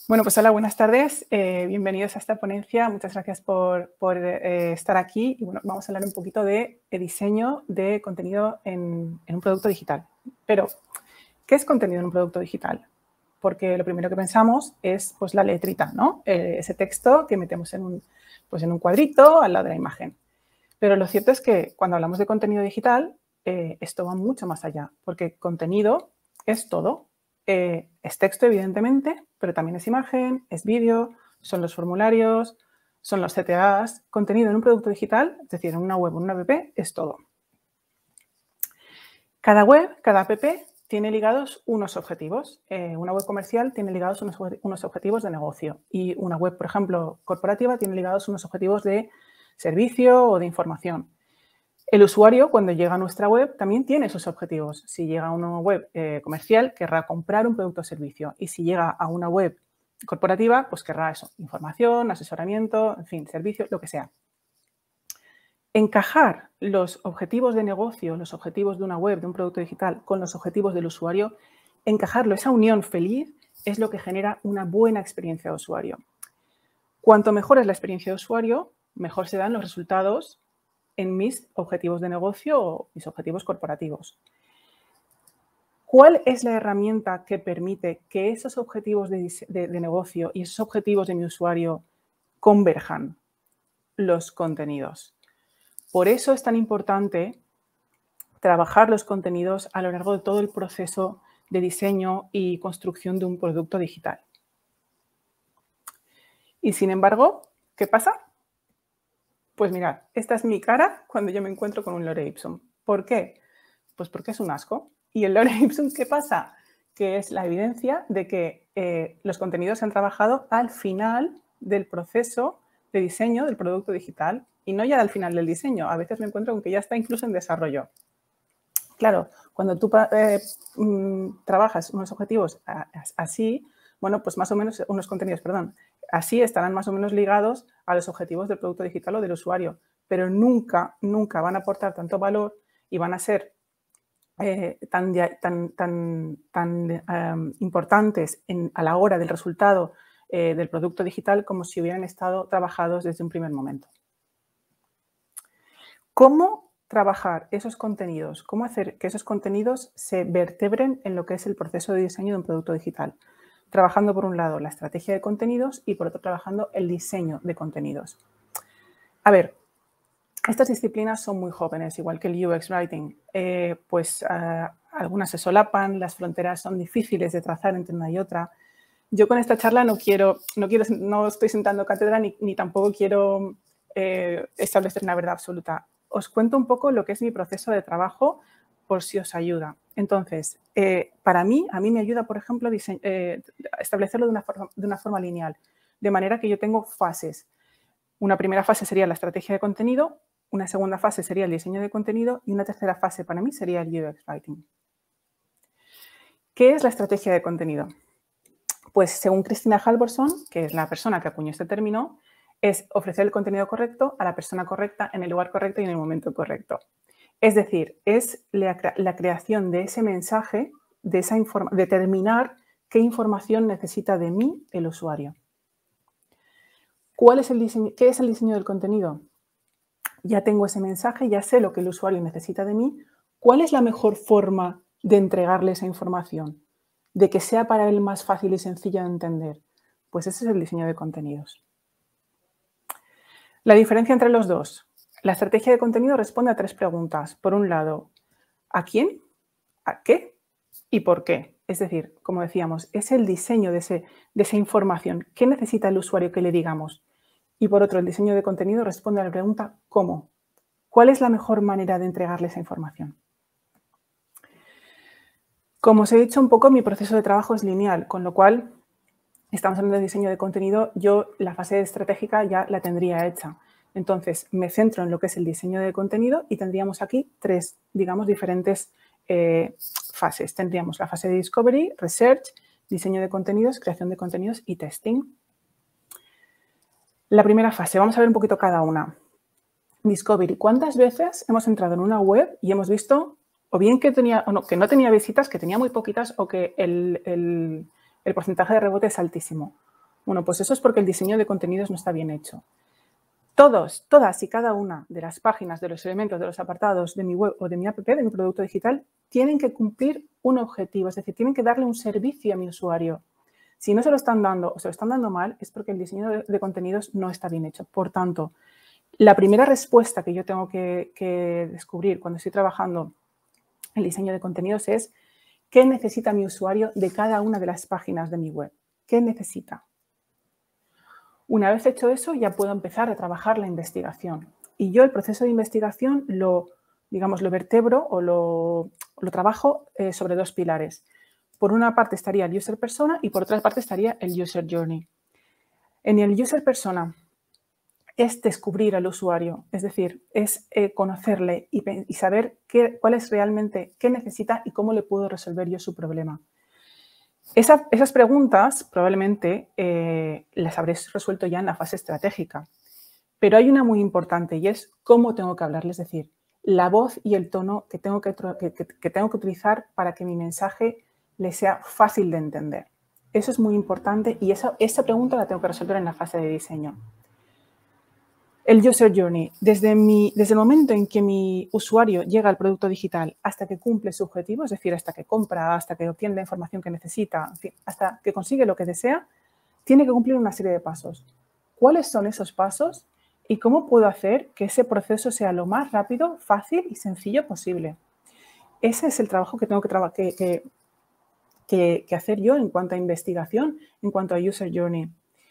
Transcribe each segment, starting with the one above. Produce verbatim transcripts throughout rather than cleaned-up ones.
Bueno, pues hola, buenas tardes. Eh, bienvenidos a esta ponencia. Muchas gracias por, por eh, estar aquí. Y bueno, vamos a hablar un poquito de, de diseño de contenido en, en un producto digital. Pero, ¿qué es contenido en un producto digital? Porque lo primero que pensamos es pues, la letrita, ¿no? Eh, ese texto que metemos en un, pues, en un cuadrito al lado de la imagen. Pero lo cierto es que cuando hablamos de contenido digital, eh, esto va mucho más allá, porque contenido es todo. Eh, es texto, evidentemente, pero también es imagen, es vídeo, son los formularios, son los C T As. Contenido en un producto digital, es decir, en una web o en una app, es todo. Cada web, cada app tiene ligados unos objetivos. Eh, una web comercial tiene ligados unos, unos objetivos de negocio y una web, por ejemplo, corporativa tiene ligados unos objetivos de servicio o de información. El usuario, cuando llega a nuestra web, también tiene esos objetivos. Si llega a una web eh, comercial, querrá comprar un producto o servicio. Y si llega a una web corporativa, pues querrá eso, información, asesoramiento, en fin, servicio, lo que sea. Encajar los objetivos de negocio, los objetivos de una web, de un producto digital, con los objetivos del usuario, encajarlo, esa unión feliz, es lo que genera una buena experiencia de usuario. Cuanto mejor es la experiencia de usuario, mejor se dan los resultados en mis objetivos de negocio o mis objetivos corporativos. ¿Cuál es la herramienta que permite que esos objetivos de, de, de negocio y esos objetivos de mi usuario converjan? Los contenidos. Por eso es tan importante trabajar los contenidos a lo largo de todo el proceso de diseño y construcción de un producto digital. Y sin embargo, ¿qué pasa? Pues mirad, esta es mi cara cuando yo me encuentro con un Lore Ipsum. ¿Por qué? Pues porque es un asco. ¿Y el Lore Ipsum qué pasa? Que es la evidencia de que eh, los contenidos se han trabajado al final del proceso de diseño del producto digital y no ya al final del diseño. A veces me encuentro con que ya está incluso en desarrollo. Claro, cuando tú eh, mm, trabajas unos objetivos así, bueno, pues más o menos, unos contenidos, perdón, así estarán más o menos ligados a los objetivos del producto digital o del usuario, pero nunca, nunca van a aportar tanto valor y van a ser eh, tan, tan, tan, tan eh, importantes en, a la hora del resultado eh, del producto digital como si hubieran estado trabajados desde un primer momento. ¿Cómo trabajar esos contenidos? ¿Cómo hacer que esos contenidos se vertebren en lo que es el proceso de diseño de un producto digital? Trabajando, por un lado, la estrategia de contenidos y, por otro, trabajando el diseño de contenidos. A ver, estas disciplinas son muy jóvenes, igual que el U X Writing. Eh, pues uh, algunas se solapan, las fronteras son difíciles de trazar entre una y otra. Yo con esta charla no quiero, no, quiero, no estoy sentando cátedra ni, ni tampoco quiero eh, establecer una verdad absoluta. Os cuento un poco lo que es mi proceso de trabajo por si os ayuda. Entonces, eh, para mí, a mí me ayuda, por ejemplo, eh, establecerlo de una, forma, de una forma lineal, de manera que yo tengo fases. Una primera fase sería la estrategia de contenido, una segunda fase sería el diseño de contenido y una tercera fase para mí sería el U X Writing. ¿Qué es la estrategia de contenido? Pues según Christina Halvorson, que es la persona que acuñó este término, es ofrecer el contenido correcto a la persona correcta en el lugar correcto y en el momento correcto. Es decir, es la, la creación de ese mensaje, de esa determinar qué información necesita de mí el usuario. ¿Cuál es el diseño, ¿Qué es el diseño del contenido? Ya tengo ese mensaje, ya sé lo que el usuario necesita de mí. ¿Cuál es la mejor forma de entregarle esa información? De que sea para él más fácil y sencillo de entender. Pues ese es el diseño de contenidos. La diferencia entre los dos. La estrategia de contenido responde a tres preguntas. Por un lado, ¿a quién? ¿A qué? ¿Y por qué? Es decir, como decíamos, es el diseño de, ese, de esa información. ¿Qué necesita el usuario que le digamos? Y por otro, el diseño de contenido responde a la pregunta ¿cómo? ¿Cuál es la mejor manera de entregarle esa información? Como os he dicho un poco, mi proceso de trabajo es lineal, con lo cual estamos hablando de diseño de contenido, yo la fase estratégica ya la tendría hecha. Entonces, me centro en lo que es el diseño de contenido y tendríamos aquí tres, digamos, diferentes eh, fases. Tendríamos la fase de discovery, research, diseño de contenidos, creación de contenidos y testing. La primera fase, vamos a ver un poquito cada una. Discovery. ¿Cuántas veces hemos entrado en una web y hemos visto o bien que, tenía, o no, que no tenía visitas, que tenía muy poquitas o que el, el, el porcentaje de rebote es altísimo? Bueno, pues eso es porque el diseño de contenidos no está bien hecho. Todos, todas y cada una de las páginas, de los elementos, de los apartados de mi web o de mi app, de mi producto digital, tienen que cumplir un objetivo, es decir, tienen que darle un servicio a mi usuario. Si no se lo están dando o se lo están dando mal, es porque el diseño de, de contenidos no está bien hecho. Por tanto, la primera respuesta que yo tengo que, que descubrir cuando estoy trabajando el diseño de contenidos es qué necesita mi usuario de cada una de las páginas de mi web. ¿Qué necesita? Una vez hecho eso, ya puedo empezar a trabajar la investigación. Y yo el proceso de investigación lo, digamos, lo vertebro o lo, lo trabajo eh, sobre dos pilares. Por una parte estaría el user persona y por otra parte estaría el user journey. En el user persona es descubrir al usuario, es decir, es eh, conocerle y, y saber qué, cuál es realmente, qué necesita y cómo le puedo resolver yo su problema. Esa, esas preguntas probablemente eh, las habréis resuelto ya en la fase estratégica, pero hay una muy importante y es cómo tengo que hablarles, es decir, la voz y el tono que tengo que, que, que tengo que utilizar para que mi mensaje les sea fácil de entender. Eso es muy importante y esa, esa pregunta la tengo que resolver en la fase de diseño. El user journey, desde, mi, desde el momento en que mi usuario llega al producto digital hasta que cumple su objetivo, es decir, hasta que compra, hasta que obtiene la información que necesita, en fin, hasta que consigue lo que desea, tiene que cumplir una serie de pasos. ¿Cuáles son esos pasos y cómo puedo hacer que ese proceso sea lo más rápido, fácil y sencillo posible? Ese es el trabajo que tengo que, traba que, que, que, que hacer yo en cuanto a investigación, en cuanto a user journey.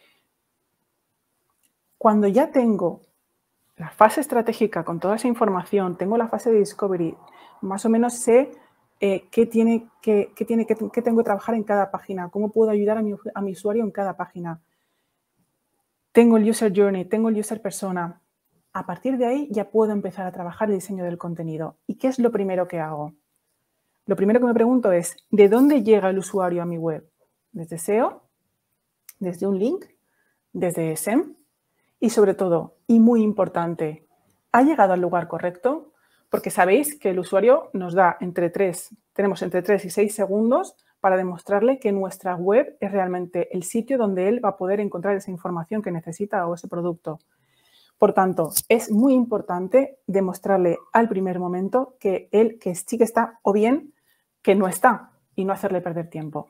Cuando ya tengo la fase estratégica con toda esa información, tengo la fase de discovery, más o menos sé eh, qué, tiene, qué, qué, tiene, qué, qué tengo que trabajar en cada página, cómo puedo ayudar a mi, a mi usuario en cada página. Tengo el user journey, tengo el user persona. A partir de ahí ya puedo empezar a trabajar el diseño del contenido. ¿Y qué es lo primero que hago? Lo primero que me pregunto es, ¿de dónde llega el usuario a mi web? ¿Desde S E O? ¿Desde un link? ¿Desde S E M? Y sobre todo, y muy importante, ¿ha llegado al lugar correcto? Porque sabéis que el usuario nos da entre tres, tenemos entre tres y seis segundos para demostrarle que nuestra web es realmente el sitio donde él va a poder encontrar esa información que necesita o ese producto. Por tanto, es muy importante demostrarle al primer momento que él que sí que está o bien que no está y no hacerle perder tiempo.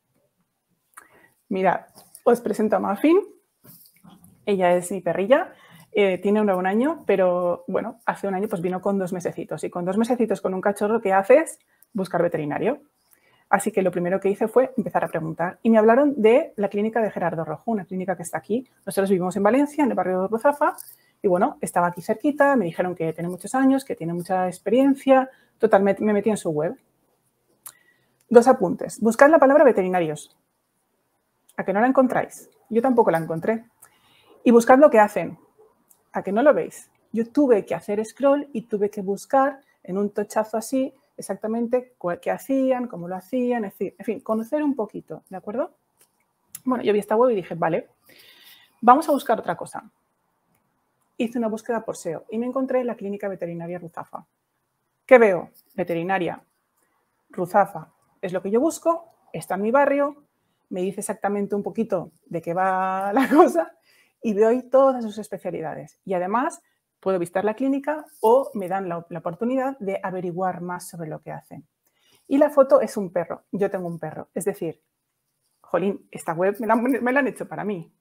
Mirad, os presento a Muffin. Ella es mi perrilla, eh, tiene un año, pero bueno, hace un año pues vino con dos mesecitos. Y con dos mesecitos con un cachorro, ¿qué haces? Buscar veterinario. Así que lo primero que hice fue empezar a preguntar. Y me hablaron de la clínica de Gerardo Rojo, una clínica que está aquí. Nosotros vivimos en Valencia, en el barrio de Ruzafa. Y bueno, estaba aquí cerquita, me dijeron que tiene muchos años, que tiene mucha experiencia. Total, me, me metí en su web. Dos apuntes. Buscad la palabra veterinarios. ¿A que no la encontráis? Yo tampoco la encontré. Y buscad lo que hacen. ¿A que no lo veis? Yo tuve que hacer scroll y tuve que buscar en un tochazo así exactamente qué hacían, cómo lo hacían, en fin, en fin, conocer un poquito, ¿de acuerdo? Bueno, yo vi esta web y dije, vale, vamos a buscar otra cosa. Hice una búsqueda por S E O y me encontré en la clínica veterinaria Ruzafa. ¿Qué veo? Veterinaria Ruzafa. Es lo que yo busco, está en mi barrio, me dice exactamente un poquito de qué va la cosa y veo ahí todas sus especialidades. Y además puedo visitar la clínica o me dan la, la oportunidad de averiguar más sobre lo que hacen. Y la foto es un perro. Yo tengo un perro. Es decir, jolín, esta web me la, me la han hecho para mí.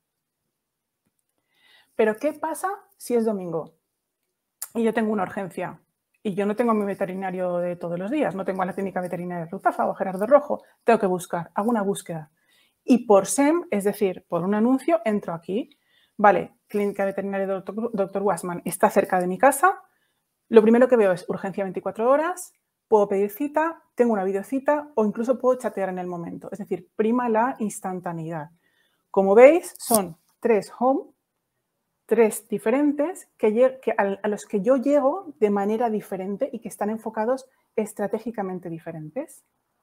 Pero ¿qué pasa si es domingo y yo tengo una urgencia? Y yo no tengo a mi veterinario de todos los días, no tengo a la clínica veterinaria de Ruzafa o Gerardo Rojo. Tengo que buscar, hago una búsqueda. Y por S E M, es decir, por un anuncio, entro aquí. Vale, clínica veterinaria de doctor, doctor Wassman está cerca de mi casa. Lo primero que veo es urgencia veinticuatro horas, puedo pedir cita, tengo una videocita o incluso puedo chatear en el momento. Es decir, prima la instantaneidad. Como veis, son tres home, tres diferentes que, que a, a los que yo llego de manera diferente y que están enfocados estratégicamente diferentes.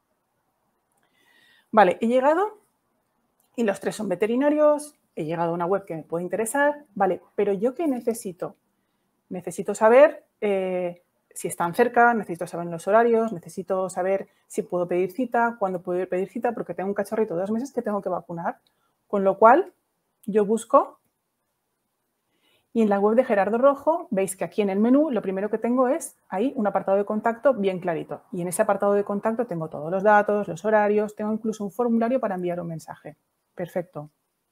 Vale, he llegado y los tres son veterinarios, he llegado a una web que me puede interesar, vale, pero ¿yo qué necesito? Necesito saber eh, si están cerca, necesito saber los horarios, necesito saber si puedo pedir cita, cuándo puedo pedir cita, porque tengo un cachorrito de dos meses que tengo que vacunar. Con lo cual, yo busco y en la web de Gerardo Rojo veis que aquí en el menú lo primero que tengo es ahí un apartado de contacto bien clarito. Y en ese apartado de contacto tengo todos los datos, los horarios, tengo incluso un formulario para enviar un mensaje. Perfecto.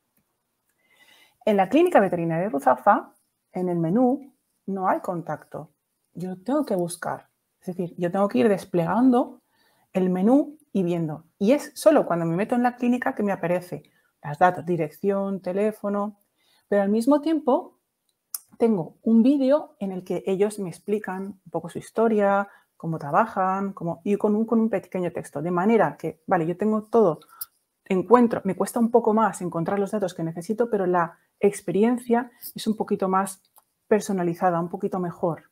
En la clínica veterinaria de Ruzafa, en el menú, no hay contacto. Yo tengo que buscar. Es decir, yo tengo que ir desplegando el menú y viendo. Y es solo cuando me meto en la clínica que me aparece las datos, dirección, teléfono. Pero al mismo tiempo tengo un vídeo en el que ellos me explican un poco su historia, cómo trabajan, cómo, y con un, con un pequeño texto. De manera que, vale, yo tengo todo, encuentro, me cuesta un poco más encontrar los datos que necesito, pero la experiencia es un poquito más personalizada, un poquito mejor.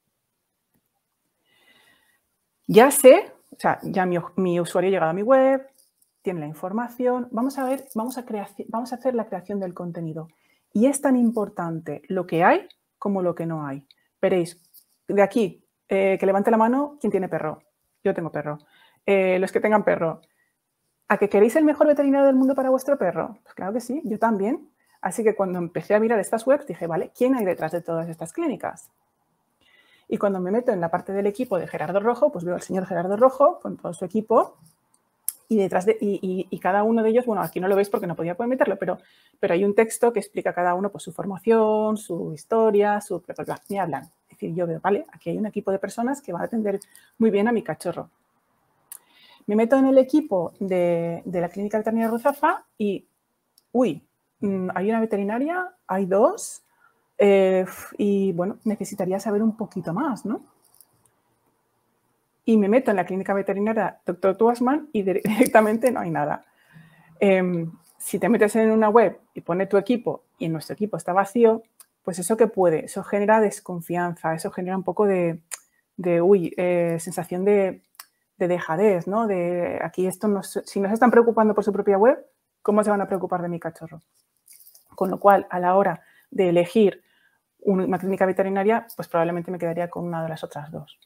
Ya sé, o sea, ya mi, mi usuario ha llegado a mi web, tiene la información, vamos a ver, vamos a, crear, vamos a hacer la creación del contenido. Y es tan importante lo que hay como lo que no hay. Veréis, de aquí, eh, que levante la mano, ¿quién tiene perro? Yo tengo perro. Eh, los que tengan perro. ¿A que queréis el mejor veterinario del mundo para vuestro perro? Pues claro que sí, yo también. Así que cuando empecé a mirar estas webs dije, vale, ¿quién hay detrás de todas estas clínicas? Y cuando me meto en la parte del equipo de Gerardo Rojo, pues veo al señor Gerardo Rojo con todo su equipo y detrás de, y, y, y cada uno de ellos, bueno, aquí no lo veis porque no podía poder meterlo, pero, pero hay un texto que explica a cada uno pues, su formación, su historia, su... Ni hablan. Es decir, yo veo, vale, aquí hay un equipo de personas que van a atender muy bien a mi cachorro. Me meto en el equipo de, de la clínica veterinaria Ruzafa y, uy, hay una veterinaria, hay dos, eh, y bueno, necesitaría saber un poquito más, ¿no? Y me meto en la clínica veterinaria doctor Tuasman y directamente no hay nada. Eh, si te metes en una web y pone tu equipo y en nuestro equipo está vacío, pues eso que puede, eso genera desconfianza, eso genera un poco de, de uy, eh, sensación de, de dejadez, ¿no? De aquí esto nos, si no se están preocupando por su propia web, ¿cómo se van a preocupar de mi cachorro? Con lo cual, a la hora de elegir una clínica veterinaria, pues probablemente me quedaría con una de las otras dos.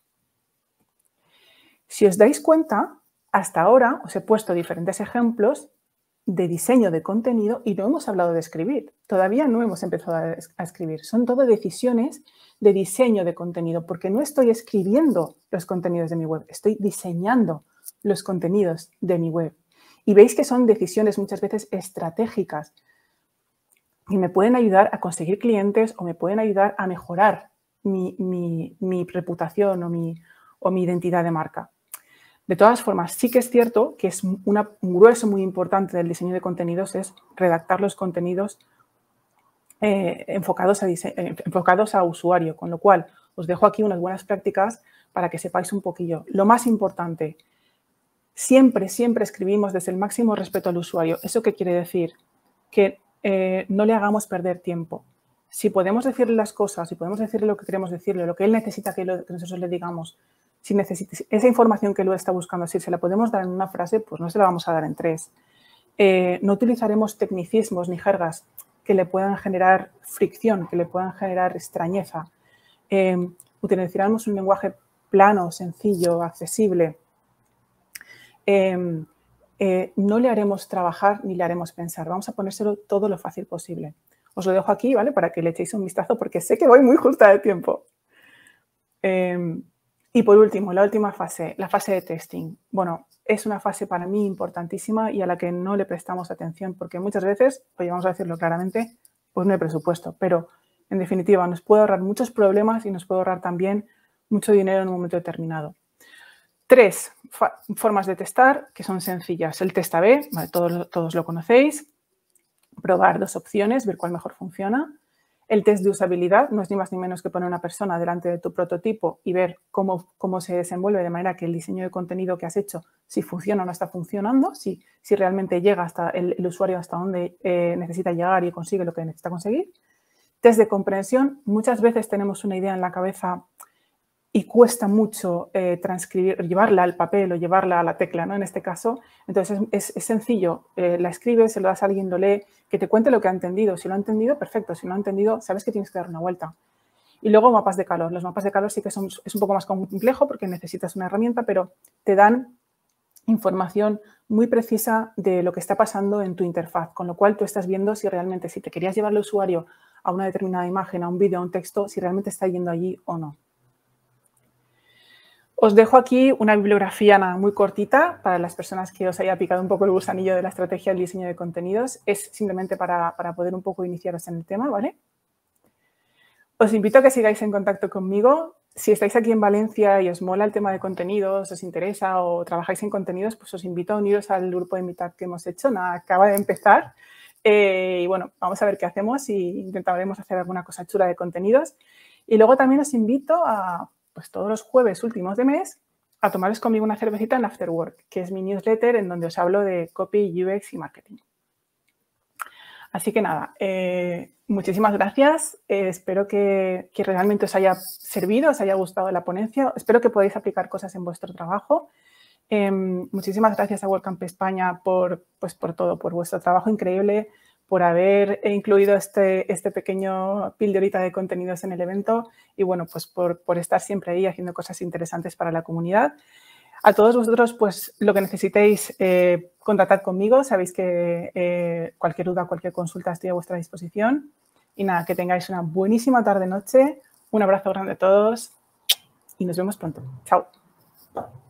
Si os dais cuenta, hasta ahora os he puesto diferentes ejemplos de diseño de contenido y no hemos hablado de escribir. Todavía no hemos empezado a escribir. Son todo decisiones de diseño de contenido, porque no estoy escribiendo los contenidos de mi web, estoy diseñando los contenidos de mi web. Y veis que son decisiones muchas veces estratégicas y me pueden ayudar a conseguir clientes o me pueden ayudar a mejorar mi, mi, mi reputación o mi, o mi identidad de marca. De todas formas, sí que es cierto que es una, un grueso muy importante del diseño de contenidos es redactar los contenidos eh, enfocados, a dise- eh, enfocados a usuario, con lo cual os dejo aquí unas buenas prácticas para que sepáis un poquillo. Lo más importante, siempre, siempre escribimos desde el máximo respeto al usuario. ¿Eso qué quiere decir? Que eh, no le hagamos perder tiempo. Si podemos decirle las cosas, si podemos decirle lo que queremos decirle, lo que él necesita que, lo, que nosotros le digamos, si necesita, esa información que él está buscando, si se la podemos dar en una frase, pues no se la vamos a dar en tres. Eh, no utilizaremos tecnicismos ni jergas que le puedan generar fricción, que le puedan generar extrañeza. Eh, utilizaremos un lenguaje plano, sencillo, accesible. Eh, eh, no le haremos trabajar ni le haremos pensar. Vamos a ponérselo todo lo fácil posible. Os lo dejo aquí, ¿vale? Para que le echéis un vistazo porque sé que voy muy justa de tiempo. Eh, Y por último, la última fase, la fase de testing. Bueno, es una fase para mí importantísima y a la que no le prestamos atención porque muchas veces, oye, vamos a decirlo claramente, pues no hay presupuesto. Pero, en definitiva, nos puede ahorrar muchos problemas y nos puede ahorrar también mucho dinero en un momento determinado. Tres formas de testar que son sencillas. El test A B, ¿vale? todos, todos lo conocéis. Probar dos opciones, ver cuál mejor funciona. El test de usabilidad no es ni más ni menos que poner una persona delante de tu prototipo y ver cómo, cómo se desenvuelve de manera que el diseño de contenido que has hecho, si funciona o no está funcionando, si, si realmente llega hasta el, el usuario hasta donde eh, necesita llegar y consigue lo que necesita conseguir. Test de comprensión. Muchas veces tenemos una idea en la cabeza y cuesta mucho eh, transcribir, llevarla al papel o llevarla a la tecla, ¿no? En este caso, entonces es, es sencillo, eh, la escribes, se lo das a alguien, lo lee, que te cuente lo que ha entendido. Si lo ha entendido, perfecto. Si no ha entendido, sabes que tienes que dar una vuelta. Y luego mapas de calor. Los mapas de calor sí que son, es un poco más complejo porque necesitas una herramienta, pero te dan información muy precisa de lo que está pasando en tu interfaz, con lo cual tú estás viendo si realmente, si te querías llevar al usuario a una determinada imagen, a un vídeo, a un texto, si realmente está yendo allí o no. Os dejo aquí una bibliografía nada, muy cortita para las personas que os haya picado un poco el gusanillo de la estrategia del diseño de contenidos. Es simplemente para, para poder un poco iniciaros en el tema, ¿vale? Os invito a que sigáis en contacto conmigo. Si estáis aquí en Valencia y os mola el tema de contenidos, os interesa o trabajáis en contenidos, pues os invito a uniros al grupo de Meetup que hemos hecho. Nada, acaba de empezar. Eh, y bueno, vamos a ver qué hacemos y intentaremos hacer alguna cosa chula de contenidos. Y luego también os invito a, pues todos los jueves últimos de mes, a tomaros conmigo una cervecita en Afterwork, que es mi newsletter en donde os hablo de copy, U X y marketing. Así que nada, eh, muchísimas gracias. Eh, espero que, que realmente os haya servido, os haya gustado la ponencia. Espero que podáis aplicar cosas en vuestro trabajo. Eh, muchísimas gracias a WordCamp España por, pues, por todo, por vuestro trabajo increíble, por haber incluido este, este pequeño pildorita de contenidos en el evento y, bueno, pues por, por estar siempre ahí haciendo cosas interesantes para la comunidad. A todos vosotros, pues lo que necesitéis, eh, contactad conmigo. Sabéis que eh, cualquier duda, cualquier consulta estoy a vuestra disposición. Y nada, que tengáis una buenísima tarde-noche. Un abrazo grande a todos y nos vemos pronto. Chao.